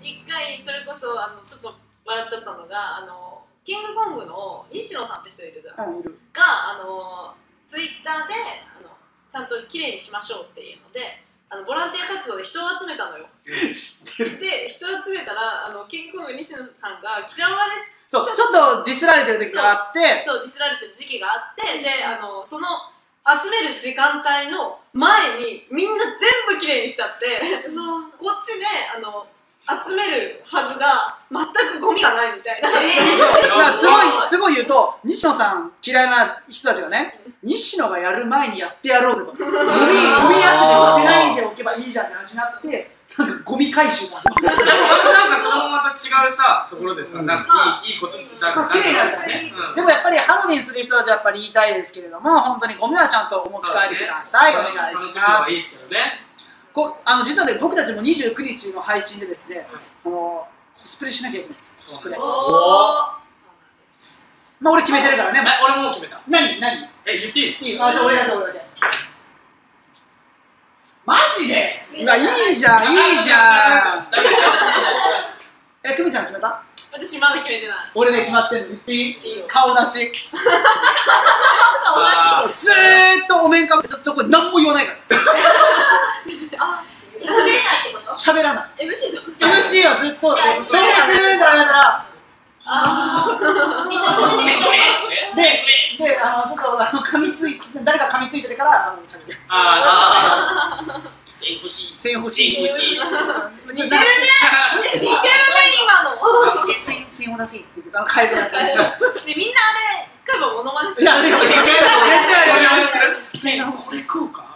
一回それこそちょっと笑っちゃったのがキングコングの西野さんって人いるじゃん、がツイッターでちゃんときれいにしましょうっていうのでボランティア活動で人を集めたのよ。 知ってる。 で人を集めたらキングコング西野さんが嫌われそう、ちょっとディスられてる時があって、 そうディスられてる時期があって、でその集める時間帯の前にみんな全部きれいにしちゃってこっちで集めるはずが全くゴミがないみたいな。 だからすごい言うと、西野さん嫌いな人たちがね、西野がやる前にやってやろうぜと。ゴミ集めさせないでおけばいいじゃんって話になって、なんかゴミ回収が始まった。 なんかそれもまた違うさ、ところでさ、なんかいいことだ綺麗になるからね。でもやっぱりハロウィンする人たちはやっぱり言いたいですけれども、本当にゴミはちゃんとお持ち帰りください。お願いします。 楽しむのはいいですけどね。 実はね、僕たちも29日の配信でですね、コスプレしなきゃいけないんですよ。コスプレ。まあ俺決めてるからね。 俺も決めた。 何言っていい？ いい。あ、じゃあ俺だけ。マジで？うわ、いいじゃん。久美ちゃん決めた？ 私まだ決めてない。 俺ね、決まってんの。言っていい？ いいよ。 顔なし。ずーっとお面かぶってずっとこれ何も言わないから。 喋れないってこと？ 喋らない。 MC はずっと喋ってるんだからで、ちょっと誰か噛みついててから喋る。線欲しい。似てるね今の。 線を出せって言って変えるやつ。 でみんなあれ買えばモノマネする。 いや、絶対これ食うか。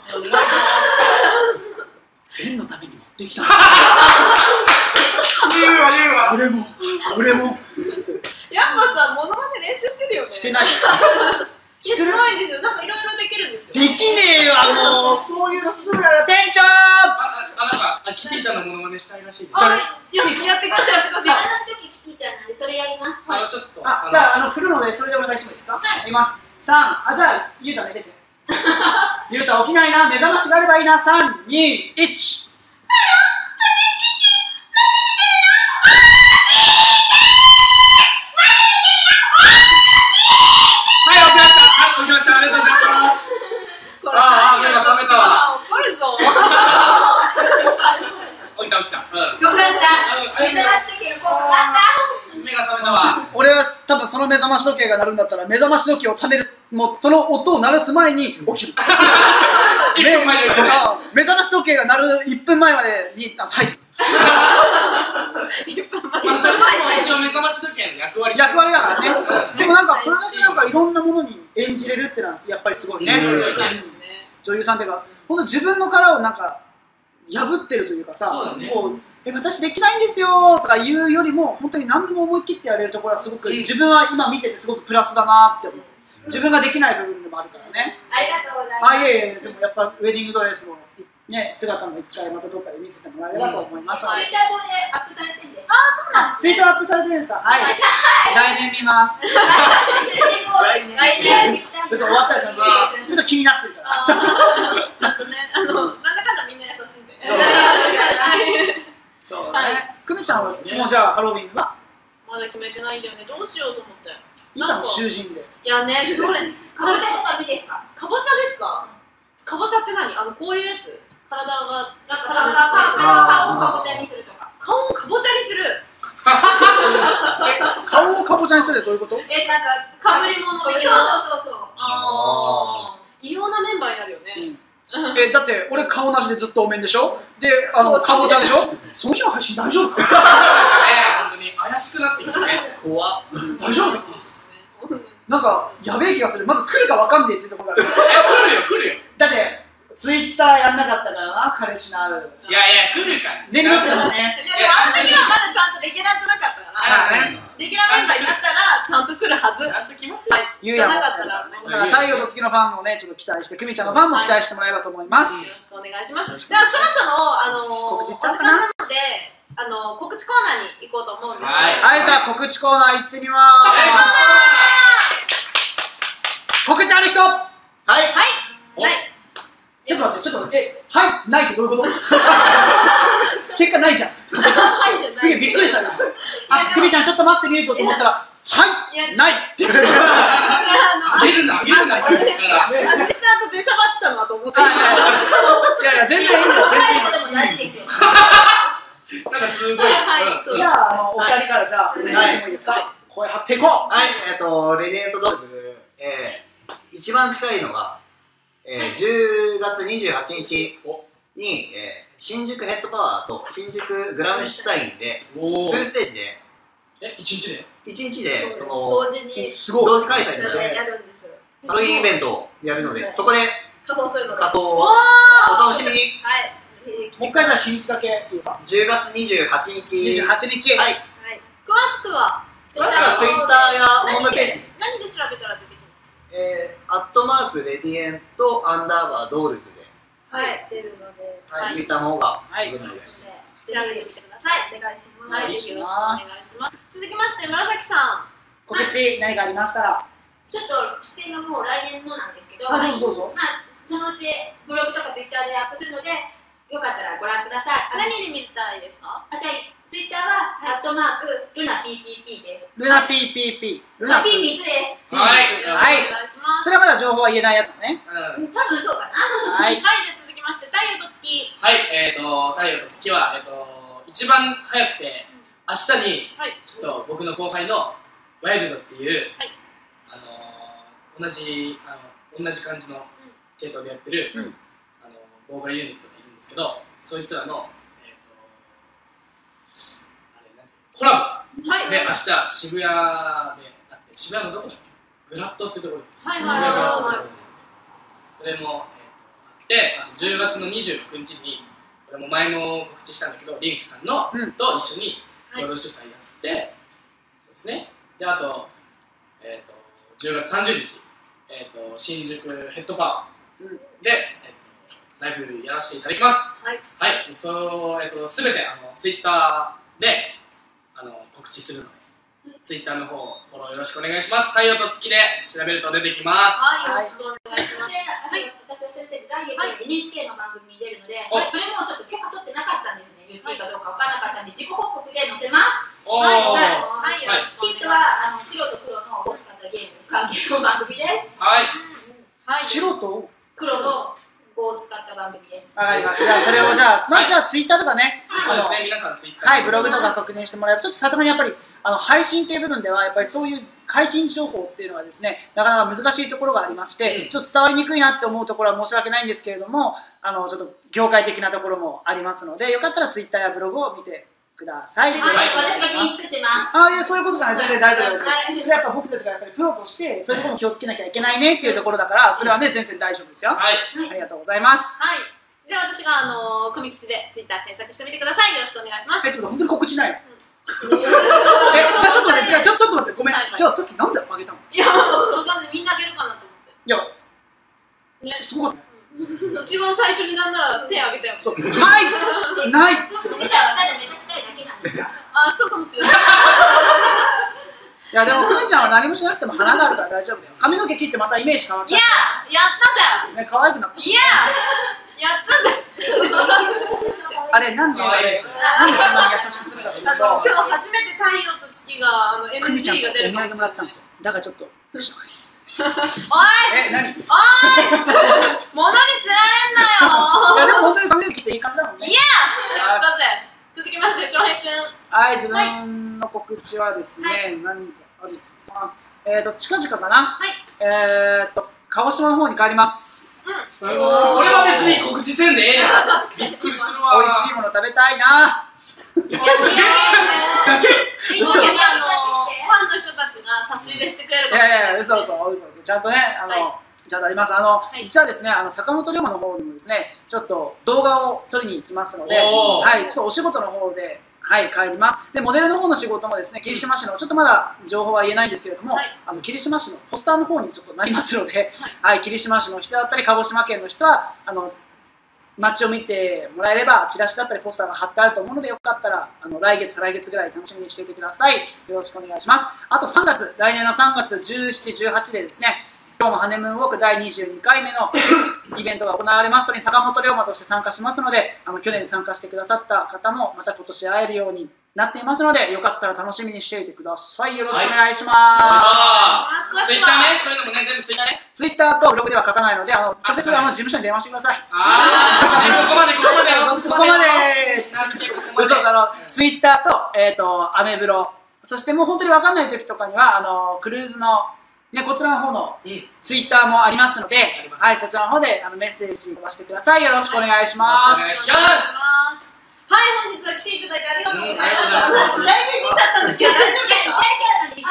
線のために持ってきた。俺も。 やっぱさ、モノマネ練習してるよね。 してない。 すごいんですよ。なんかいろいろできるんですよ。 できねえわ、もう。そういうのすぐやる。店長。 なんかキティちゃんのモノマネしたいらしいです。 やってください。 話すときキティちゃんなんでそれやります。 ちょっと。 じゃあ振るのでそれでお願いしてもいいですか？はい。います。3。じゃあゆうた寝てて。ゆうた起きないな。目覚ましがあればいいな。3、2、1。 ありがとうございます。目が覚めたわ。 怒るぞ。 起きた。 よかった。目覚まし時計の効果があった。 目が覚めたわ。 俺は多分その目覚まし時計が鳴るんだったら目覚まし時計をためる、もうその音を鳴らす前に起きる。目覚まし時計が鳴る1分前までに入る。 それも一応目覚まし時計の役割だからね。でもなんかそれだけなんかいろんなものに演じれるってのはやっぱりすごいね。女優さんっていうか、本当自分の殻をなんか破ってるというかさ、もう私できないんですよとか言うよりも本当に何でも思い切ってやれるところはすごく自分は今見ててすごくプラスだなって思う。自分ができない部分でもあるからね。 ありがとうございます。 いえ、でもやっぱウェディングドレスのね、姿も一回またどっかで見せてもらえればと思います。 ツイッター上でアップされてんで。 そうなんです。 ツイッターアップされてるんですか？はい。来年見ます。 来年終わったらちゃんとちょっと気になってるから。 ちゃんとね、なんだかんだみんな優しいんで。 そうね。久美ちゃんはもうじゃあハロウィンはまだ決めてないんだよね。どうしようと思って。 いいじゃん、囚人で。 いやね、それかぼちゃとか見ですか？ かぼちゃですか？かぼちゃって何？こういうやつ？体がなんか顔をかぼちゃにするとか。 顔をかぼちゃにする。 顔をかぼちゃにするってどういうこと？ なんかかぶり物的な。 そう。 異様なメンバーになるよね。 だって俺顔なしでずっとお面でしょ？で、かぼちゃでしょ？その日の配信大丈夫か？ 本当に怪しくなってきたね。 怖っ。大丈夫？なんかやべえ気がする。まず来るかわかんねえってところから。 来るよ。 だってツイッターやんなかったからな、彼氏のある。 いや来るから。 眠ってもね。 いやでもあの時はまだちゃんとレギュラーじゃなかったから。レギュラーメンバーになったらちゃんと来るはず。 ちゃんと来ますよ。 ゆうやも。 じゃなかったらね。 だから太陽と月のファンをね、ちょっと期待して、久美ちゃんのファンも期待してもらえればと思います。 よろしくお願いします。ではそろそろお時間なので告知コーナーに行こうと思うんですけど。 はい、じゃあ告知コーナー行ってみます。告知ある人？はい。 ない。 ちょっと待って、はい、ないってどういうこと？結果ないじゃん。ツげえびっくりした。あ、クミちゃんちょっと待ってねと思ったら、はいないって言われて。 あげるな、あげるな、最初から。 アシスタント出しゃばったのはと思って。 いやいや、全然いいんだよ。 帰ることも大事ですよ。 なんかすごい。 じゃあ、お二人からじゃあ、お願いしてもいいですか。声張っていこう。 はい、レジェンドドルズ、一番近いのが、10月28日に、新宿ヘッドパワーと新宿グラムシュタインで、2ステージで、 1日で 1日で、 同時に同時開催で、 やるんですよ。 ハロウィンイベントをやるので、そこで仮装するので。 仮装をお楽しみに。 はい。 もう一回じゃあ日にちだけいいですか。 10月28日。 28日。 はい。 詳しくは詳しくは Twitter やホームページ。 何で調べたら出てきます @レディエント_ドールズで。 はい、出るので。 Twitter の方が出るので。 調べてみてください。お願いします。はい、よろしくお願いします。続きまして紫さん。 告知何かありましたら。 ちょっと視点がもう来年のなんですけど、 どうぞ。 まあそのうちブログとかツイッターでアップするので、よかったらご覧ください。 何で見たらいいですか？ じゃあツイッターはルナ PPP です。 ルナ PPP。 ルナ PPP です。 はい。 お願いします。 それはまだ情報は言えないやつだね。 多分そうかな。 はい。 はい、じゃあ続きまして太陽と月。 はい、太陽と月は一番早くて明日にちょっと僕の後輩のワイルドっていう同じ感じの系統でやってるボーカルユニットがいるんですけど、そいつらのコラボで明日渋谷であって、渋谷のどこだっけ？グラットってところです。渋谷グラットってところでそれもあって、あと10月の29日にこれも前も告知したんだけど、リンクさんのと一緒に共同主催やって、そうですね。であと10月30日新宿ヘッドパワーでライブやらせていただきます。はい。すべてツイッターで告知するので、ツイッターの方フォローよろしくお願いします。太陽と月で調べると出てきます。 はい、よろしくお願いします。 私忘れてる来月 NHK の番組に出るので、それもちょっと許可取ってなかったんですね。言っていいかどうか分からなかったんで、自己報告で載せます。 はい、よろしくお願いします。 白と黒のを使ったゲーム関係の番組です。 はい。 白と黒のを使った番組です。 わかりました。それをじゃあ、じゃあツイッターとかね。 そうですね、皆さんツイッター。 はい、ブログとか確認してもらえば、ちょっとさすがにやっぱり配信っていう部分ではやっぱりそういう解禁情報っていうのはですね、なかなか難しいところがありまして、ちょっと伝わりにくいなって思うところは申し訳ないんですけれども、ちょっと業界的なところもありますので、よかったらツイッターやブログを見てください。 私が気にしてます。 いや、そういうことじゃない、全然大丈夫です。それはやっぱ僕たちがやっぱりプロとしてそういうところも気をつけなきゃいけないねっていうところだから、それはね全然大丈夫ですよ。 はい。 ありがとうございます。 はい。で私が組吉でツイッター検索してみてください。よろしくお願いします。 本当に告知ないの？じゃあちょっと待って、ちょっと待って、ごめん。じゃあさっきなんであげたの？ いや、わかんない、みんなあげるかなと思って。 いや、 ね、 すごかった。 一番最初になんなら手あげたよ。 そう。はい。ない。 見たらただ目がしたいだけなんですか？ あ、そうかもしれない。 いやでも久美ちゃんは何もしなくても花があるから大丈夫だよ。髪の毛切ってまたイメージ変わった。 いや、やったぜ。 ね、可愛くなった。 いや、やったぜ。 あれなんでこんなに優しくするかというと、 今日初めて太陽と月が久美ちゃん NG が出るお土産もらったんですよ。だからちょっと。 おい。 何？ おい。物に釣られんなよ。 いやでも本当に髪の毛切っていい感じだもんね。 いや、やったぜ。続きまして翔平くん。 はい、自分の告知はですね、何かあるかな。近々かな。鹿児島の方に帰ります。 それは別に告知せんでええやん。びっくりするわ。 美味しいもの食べたいな。 だけ。 ファンの人たちが差し入れしてくれるかもしれない。 いやいや、嘘。ちゃんとね、ちゃんとあります。実はですね、坂本龍馬の方にもですね、ちょっと動画を撮りに行きますので、はい、ちょっとお仕事の方で、はい、帰ります。で、モデルの方の仕事もですね、霧島市の、ちょっとまだ情報は言えないんですけれども、霧島市のポスターの方にちょっとなりますので、はい、霧島市の人だったり、鹿児島県の人は、街を見てもらえれば、チラシだったりポスターが貼ってあると思うので、よかったら、来月、再来月ぐらい楽しみにしていてください。よろしくお願いします。あと3月、来年の3月17、18でですね、今日もハネムーンウォーク第22回目のイベントが行われます。それに坂本龍馬として参加しますので、去年参加してくださった方もまた今年会えるようになっていますので、よかったら楽しみにしていてください。よろしくお願いします。 ツイッターね、そういうのもね、全部ツイッターね。 ツイッターとブログでは書かないので、直接事務所に電話してください。 ここまで。 嘘、ツイッターと、アメブロ、そしてもう本当に分かんない時とかには、クルーズの、ね、こちらの方のツイッターもありますので、はい、そちらの方でメッセージ飛ばしてください。よろしくお願いします。 お願いします。 はい、本日は来ていただいてありがとうございました。だいぶいじっちゃったんですけど、大丈夫ですか？ちょっ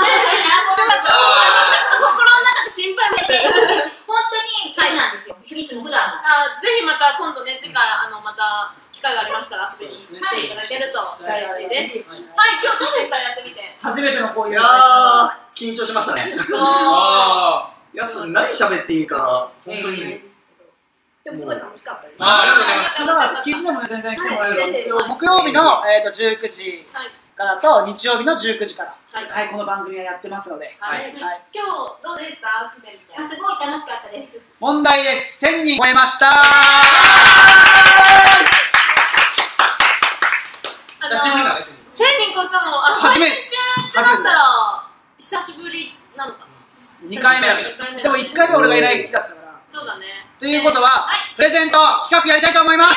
と心の中で心配して、 本当にあれなんですよ。いつも普段の。 ぜひまた今度ね、次回また機会がありましたら遊びに来ていただけると嬉しいです。はい、今日どうでした？やってみて。 初めてのこういう。 いやー、緊張しましたね。やっぱ何喋っていいか、本当に。 でもすごい楽しかったです。 ありがとうございます。 だから月1でもね、全然来てもらえるので、木曜日の19時からと日曜日の19時から、はい、この番組はやってますので、 今日どうでした？来てみて。 すごい楽しかったです。 問題です。1000人超えました。 久しぶりだね、1000 人越したの、配信中ってなったら久しぶりなのかな。 2回目。でも1回目俺がいない日だったから。 そうだね。 ということは、プレゼント企画やりたいと思います。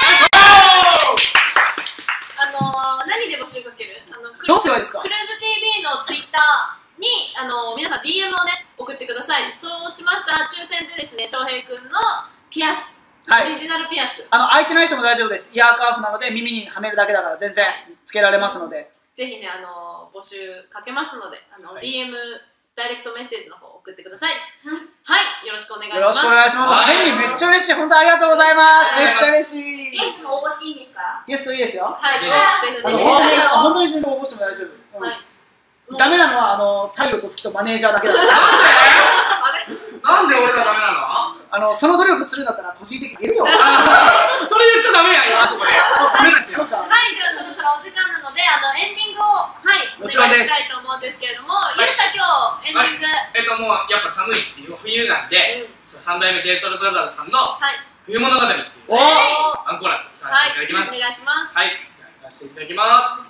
何で募集かける？ どうすればいいですか？ クルーズ TV のツイッターに皆さん DM をね送ってください。そうしましたら抽選でですね、翔平くんのピアス、オリジナルピアス。 開いてない人も大丈夫です。イヤーカーフなので耳にはめるだけだから全然つけられますので。 ぜひね募集かけますのでDMダイレクトメッセージの方送ってください。はい、よろしくお願いします。よろしくお願いします。 1000人めっちゃ嬉しい。本当ありがとうございます。めっちゃ嬉しい。 ゲストも応募していいですか？ ゲストいいですよ。 はい、 本当に全然応募しても大丈夫。ダメなのは太陽と月とマネージャーだけだから。 なんで俺がダメなの？ その努力するんだったら個人的にいるよ。 それ言っちゃダメやん、今そこで。ダメなやつよ。 はい、じゃあそろそろお時間なのでエンディングをお願いしたいと思うんですけれども、ゆうた今日エンディング。 もうやっぱ寒いっていう冬なんで、三代目 JSOULBROTHERS さんの冬物語っていうワンコーラス歌わせていただきます。 お願いします。 はい、歌わせていただきます。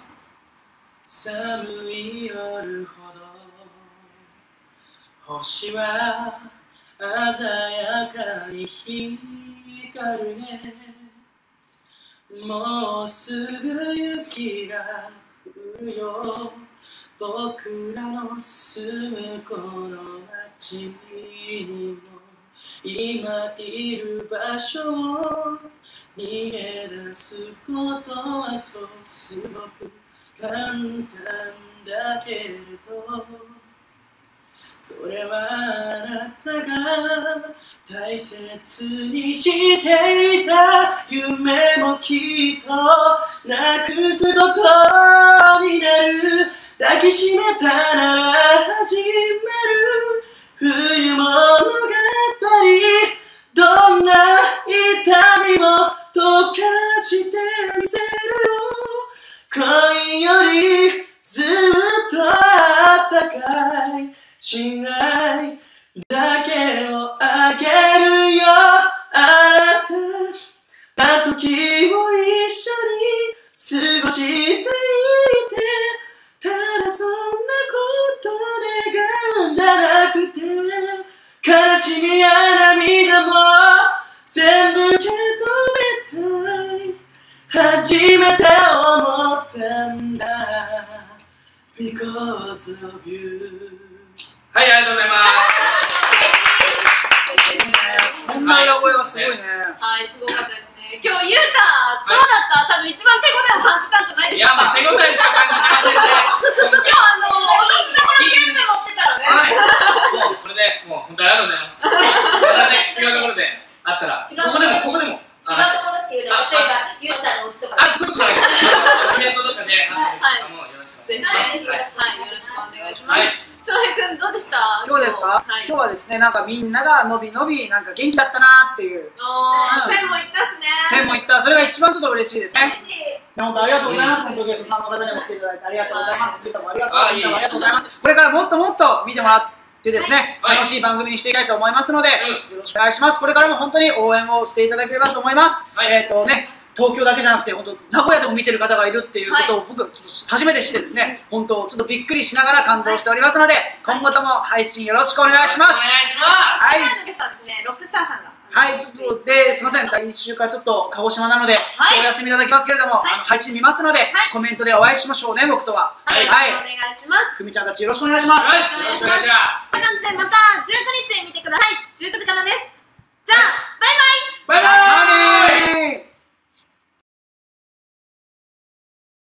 寒い夜ほど星は鮮やかに光るね。もうすぐ雪が降るよ。僕らの住むこの街にも今いる場所を逃げ出すことはそうすごく簡単だけれど、それはあなたが大切にしていた夢もきっとなくすことになる。抱きしめたなら始める冬物語。どんな痛みも溶かしてみせるよ。恋よりずっとあったかい親愛だけをあげるよ。あなた時を一緒に過ごしていて、ただそんなこと願うんじゃなくて、悲しみや涙も全部受け止めたい。初めて思ったんだ Because of you。 はい、ありがとうございます。 こんな裏声がすごいね。 はい、すごかったですね。今日ゆうたどうだった？多分一番手応えを感じたんじゃないでしょうか。 いや、手応えしか感じませんね。 今日お年玉全部持ってたらね。 もうこれでもう本当にありがとうございます。すいません、違うところであったら、ここでも違うところっていうのは、例えばゆうたさんのお家とか。 そういうことじゃないです。イベントとかでもうよろしくお願いします。 はい、よろしくお願いします。翔平くんどうでした？ 今日ですか？今日はですね、なんかみんながのびのびなんか元気だったなっていう。 1000も行ったしね。 1000も行った。それが一番ちょっと嬉しいですね。本当ありがとうございます。本当ゲストさんの方にも来ていただいてありがとうございます。ゆうたもありがとう。ありがとうございます。これからもっともっと見てもらってですね、楽しい番組にしていきたいと思いますので、よろしくお願いします。これからも本当に応援をしていただければと思います。 東京だけじゃなくて本当名古屋でも見てる方がいるっていうことを僕ちょっと初めて知ってですね、本当ちょっとびっくりしながら感動しておりますので、今後とも配信よろしくお願いします。 お願いします。 はい、のゲストはですね、ロックスターさんがはい、ちょっとですいません、来週からちょっと鹿児島なので、お休みいただきますけれども、配信見ますので、コメントでお会いしましょうね、僕とは。 はい、お願いします。 ふみちゃんたちよろしくお願いします。 よろしくお願いします。 という感じでまた19日見てください。19時からです。じゃあ